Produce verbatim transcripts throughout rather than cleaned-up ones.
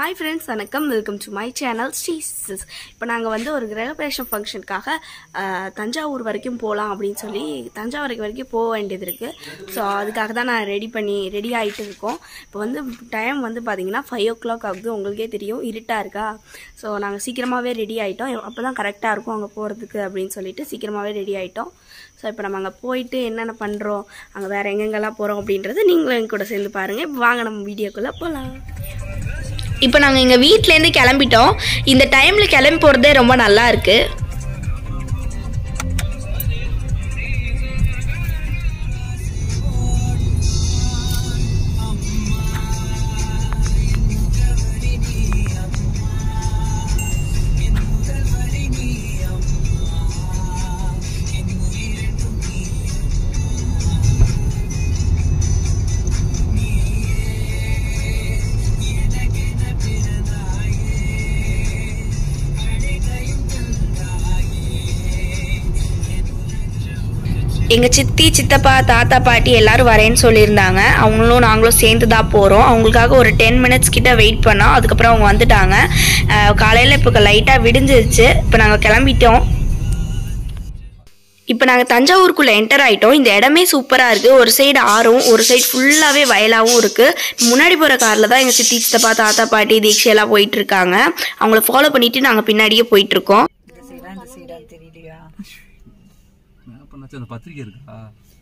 Hi friends, வணக்கம். Welcome to my channel ஸ்ரீசிஸ். இப்போ நாங்கள் வந்து ஒரு கிரகப்பிரவேசம் ஃபங்க்ஷனுக்காக தஞ்சாவூர் வரைக்கும் போகலாம் அப்படின்னு சொல்லி தஞ்சாவூர் வரைக்கும் போக வேண்டியது இருக்குது. ஸோ அதுக்காக தான் நான் ரெடி பண்ணி ரெடி ஆகிட்டு இருக்கோம். இப்போ வந்து டைம் வந்து பார்த்தீங்கன்னா ஃபைவ் ஓ கிளாக் ஆகுது. உங்களுக்கே தெரியும், இருட்டாக இருக்கா. ஸோ நாங்கள் சீக்கிரமாகவே ரெடி ஆகிட்டோம். அப்போ தான் கரெக்டாக இருக்கும் அங்கே போகிறதுக்கு அப்படின்னு சொல்லிட்டு சீக்கிரமாகவே ரெடி ஆகிட்டோம். ஸோ இப்போ நம்ம அங்கே போயிட்டு என்னென்ன பண்ணுறோம், அங்கே வேறு எங்கெங்கெல்லாம் போகிறோம் அப்படின்றது நீங்களும் எங்க கூட சேர்ந்து பாருங்கள். இப்போ வாங்க நம்ம வீடியோக்குள்ளே போகலாம். இப்போ நாங்கள் எங்கள் வீட்டிலேருந்து கிளம்பிட்டோம். இந்த டைமில் கிளம்பி போகிறதே ரொம்ப நல்லா இருக்குது. எங்கள் சித்தி சித்தப்பா தாத்தா பாட்டி எல்லோரும் வரேன்னு சொல்லியிருந்தாங்க. அவங்களும் நாங்களும் சேர்ந்து தான் போகிறோம். அவங்களுக்காக ஒரு டென் மினிட்ஸ் கிட்ட வெயிட் பண்ணோம். அதுக்கப்புறம் அவங்க வந்துட்டாங்க. காலையில் இப்போ லைட்டாக விடிஞ்சிருச்சு. இப்போ நாங்கள் கிளம்பிட்டோம். இப்போ நாங்கள் தஞ்சாவூருக்குள்ளே என்டர் ஆகிட்டோம். இந்த இடமே சூப்பராக இருக்குது. ஒரு சைடு ஆறும் ஒரு சைடு ஃபுல்லாகவே வயலாகவும் இருக்குது. முன்னாடி போகிற காரில் தான் எங்கள் சித்தி சித்தப்பா தாத்தா பாட்டி தீட்சை எல்லாம் போயிட்டுருக்காங்க. அவங்கள ஃபாலோ பண்ணிவிட்டு நாங்கள் பின்னாடியே போயிட்டுருக்கோம். பத்திரிக்கை இருக்கா?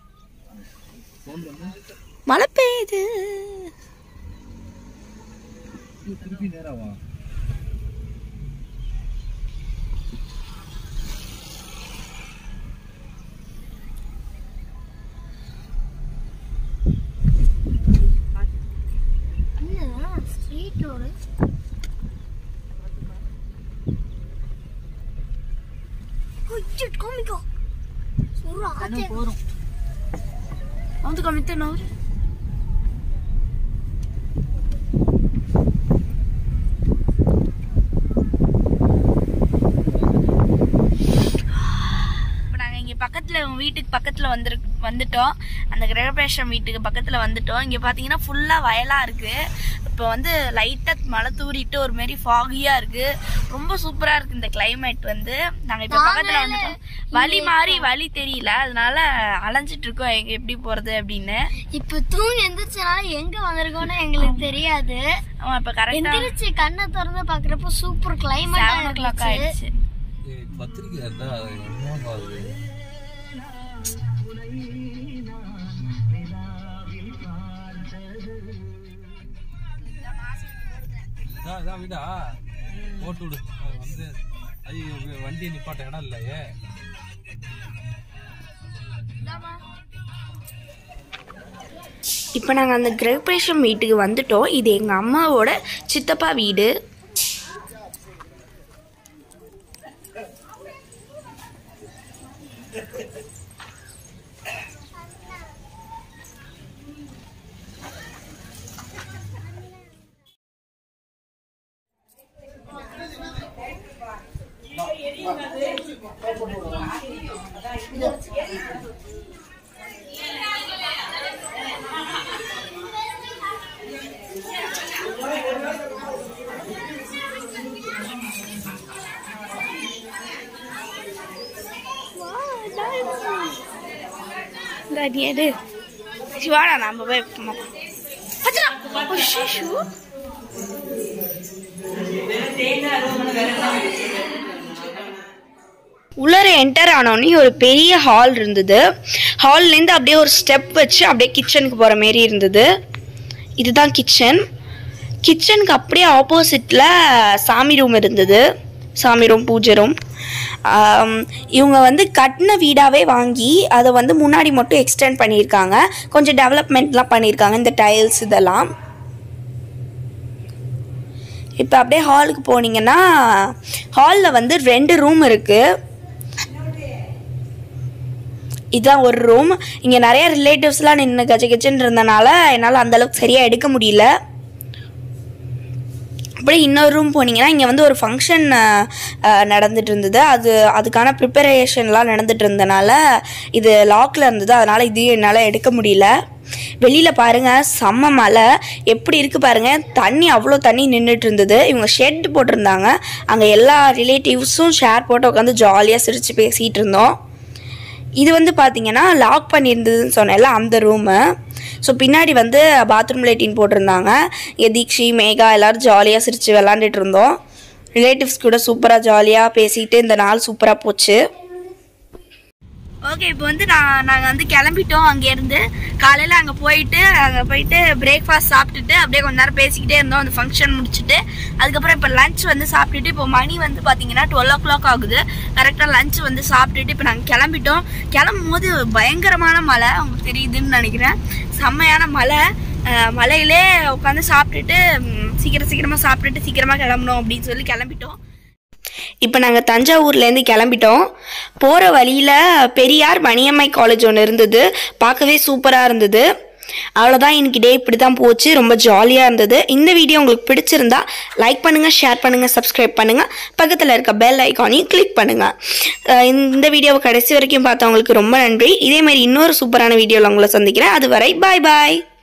மழை பெய்யுது. திருப்பி நேராவா? போறோம் வந்து கமித்தன பக்கத்துல வீட்டுக்கு பக்கத்துல வந்து வந்துட்டோம். அந்த கிரகப்பிரவேசம் வீட்டுக்கு பக்கத்துல வந்துட்டோம். இங்க பாத்தீங்கன்னா ஃபுல்லா வயலா இருக்கு. இப்போ வந்து லைட்டா மழை தூரிட்டு ஒரு மாதிரி ஃபாகியா இருக்கு. ரொம்ப சூப்பரா இருக்கு இந்த கிளைமேட். வந்து நாங்க இப்ப பக்கத்துல வந்துட்டோம். வழி மாறி வழி தெரியல, அதனால அலைஞ்சிட்டு இருக்கோம் எங்க எப்படி போறது அப்படின்னு. இப்ப தூங்கி எந்திரிச்சனால எங்க வந்திருக்கோம்னு எங்களுக்கு தெரியாது. ஆமா, இப்ப கரெக்டா எந்திரிச்சு கண்ணை திறந்து பாக்குறப்ப சூப்பர் கிளைமேட் ஆயிடுச்சு. பத்திரிக்கை இருந்தா வீடா போட்டு விடு. வந்து ஐயோ வண்டியை நிப்பாட்ட இடம் இல்லையே. இப்போ நாங்கள் அந்த கிரகப்பிரவேசம் வீட்டுக்கு வந்துட்டோம். இது எங்கள் அம்மாவோட சித்தப்பா வீடு. Gadiade. Siwara na mbabe mama. Acha. Oh shishu. உள்ளர என்டர் ஆனோடனே ஒரு பெரிய ஹால் இருந்தது. ஹால்லேருந்து அப்படியே ஒரு ஸ்டெப் வச்சு அப்படியே கிச்சனுக்கு போகிற மாரி இருந்தது. இதுதான் கிச்சன். கிச்சனுக்கு அப்படியே ஆப்போசிட்டில் சாமி ரூம் இருந்தது. சாமி ரூம், பூஜை ரூம். இவங்க வந்து கட்டின வீடாகவே வாங்கி அதை வந்து முன்னாடி மட்டும் எக்ஸ்டெண்ட் பண்ணியிருக்காங்க. கொஞ்சம் டெவலப்மெண்ட்லாம் பண்ணியிருக்காங்க, இந்த டைல்ஸ் இதெல்லாம். இப்போ அப்படியே ஹாலுக்கு போனீங்கன்னா ஹாலில் வந்து ரெண்டு ரூம் இருக்குது. இதுதான் ஒரு ரூம். இங்கே நிறைய ரிலேட்டிவ்ஸ்லாம் நின்று கச்ச கச்சன்னு இருந்தனால என்னால் அந்தளவுக்கு சரியாக எடுக்க முடியல. அப்படியே இன்னொரு ரூம் போனீங்கன்னா இங்கே வந்து ஒரு ஃபங்க்ஷன் நடந்துட்டு இருந்தது. அது அதுக்கான ப்ரிப்பரேஷன்லாம் நடந்துட்டு இருந்தனால இது லாக்கில் இருந்தது. அதனால் இதையும் என்னால் எடுக்க முடியல. வெளியில் பாருங்கள் செம்ம மழை எப்படி இருக்குது பாருங்கள். தண்ணி அவ்வளோ தண்ணி நின்றுட்டு இருந்தது. இவங்க ஷெட் போட்டிருந்தாங்க. அங்கே எல்லா ரிலேட்டிவ்ஸும் ஷேர் போட்டு உட்காந்து ஜாலியாக சிரித்து பேசிகிட்டு இருந்தோம். இது வந்து பார்த்திங்கன்னா லாக் பண்ணியிருந்ததுன்னு சொன்னேன்ல அந்த ரூமு. ஸோ பின்னாடி வந்து பாத்ரூம் லைட்டின் போட்டிருந்தாங்க. இங்கே தீக்ஷி மேகா எல்லோரும் ஜாலியாக சிரித்து விளாண்டுட்டு இருந்தோம். ரிலேட்டிவ்ஸ் கூட சூப்பராக ஜாலியாக பேசிட்டு இந்த நாள் சூப்பராக போச்சு. ஓகே, இப்போ வந்து நான் நாங்கள் வந்து கிளம்பிட்டோம். அங்கேருந்து காலையில் அங்கே போயிட்டு அங்கே போயிட்டு பிரேக்ஃபாஸ்ட் சாப்பிட்டுட்டு அப்படியே கொஞ்ச நேரம் பேசிக்கிட்டே இருந்தோம் அந்த ஃபங்க்ஷன் முடிச்சுட்டு. அதுக்கப்புறம் இப்போ லஞ்ச் வந்து சாப்பிட்டுட்டு இப்போ மணி வந்து பார்த்தீங்கன்னா டுவெல் ஓ கிளாக் ஆகுது. கரெக்டாக லஞ்ச் வந்து சாப்பிட்டுட்டு இப்போ நாங்கள் கிளம்பிட்டோம். கிளம்பும் போது பயங்கரமான மழை, உங்களுக்கு தெரியுதுன்னு நினைக்கிறேன். செம்மையான மழை. மழையிலே உட்காந்து சாப்பிட்டுட்டு சீக்கிரம் சீக்கிரமாக சாப்பிட்டுட்டு சீக்கிரமாக கிளம்பணும் அப்படின்னு சொல்லி கிளம்பிட்டோம். இப்போ நாங்கள் தஞ்சாவூர்லேருந்து கிளம்பிட்டோம். போகிற வழியில் பெரியார் மணியம்மை காலேஜ் ஒன்று இருந்தது. பார்க்கவே சூப்பராக இருந்தது. அவ்வளோதான், இன்னைக்கு டே இப்படி தான் போச்சு. ரொம்ப ஜாலியாக இருந்தது. இந்த வீடியோ உங்களுக்கு பிடிச்சிருந்தா லைக் பண்ணுங்கள், ஷேர் பண்ணுங்கள், சப்ஸ்கிரைப் பண்ணுங்கள். பக்கத்தில் இருக்க பெல் ஐக்கானையும் கிளிக் பண்ணுங்கள். இந்த வீடியோவை கடைசி வரைக்கும் பார்த்தவங்களுக்கு ரொம்ப நன்றி. இதேமாதிரி இன்னொரு சூப்பரான வீடியோவில் உங்களை சந்திக்கிறேன். அதுவரை பாய் பாய்.